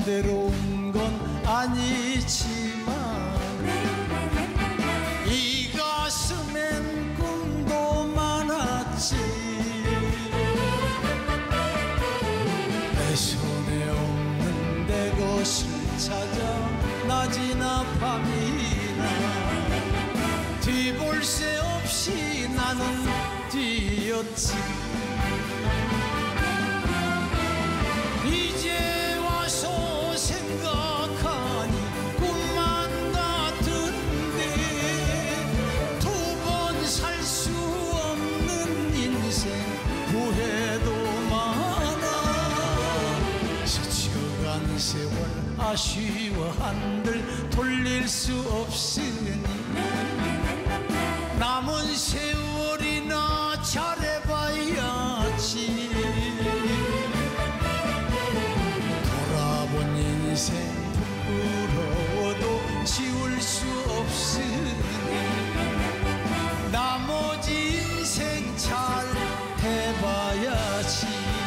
맘대로 온 건 아니지만 이 가슴엔 꿈도 많았지. 내 손에 없는 내 것을 찾아 낮이나 밤이나 뒤볼 새 없이 나는 뛰었지. 이제 와서 생각하니 꿈만 같은데 두 번 살 수 없는 인생 후회도 많아. 스쳐간 세월 아쉬워한들 돌릴 수 없으니 남은 세월이나 잘해봐야지. 돌아본 인생 부끄러워도 지울 수 없으니 나머지 인생 잘 해봐야지.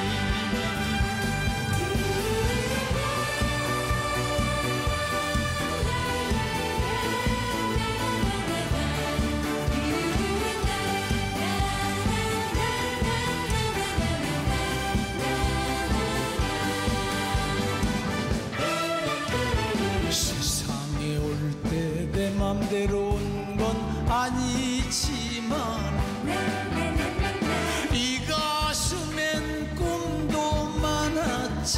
세상에 올 때 내 맘대로 온 건 아니지만 이 가슴엔 꿈도 많았지.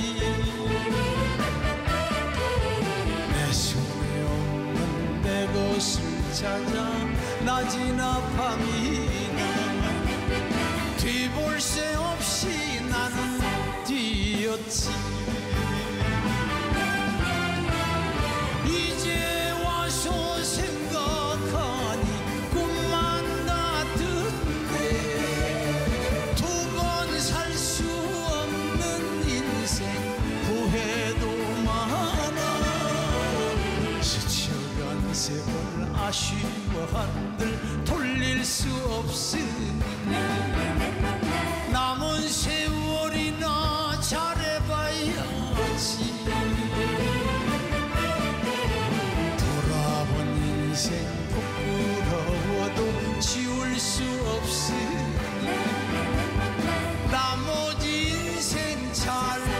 내 손에 없는 내 것을 찾아 낮이나 밤이나 뒤볼 새 없이 나는 뛰었지. 이제 와서 생각하니 꿈만 같은데 두 번 살 수 없는 인생 후회도 많아. 스쳐간 세월 아쉬워한들 돌릴 수 없으니 남은 세월이나 잘해봐야지. 인생 부끄러워도 지울 수 없으니 나머지 인생 잘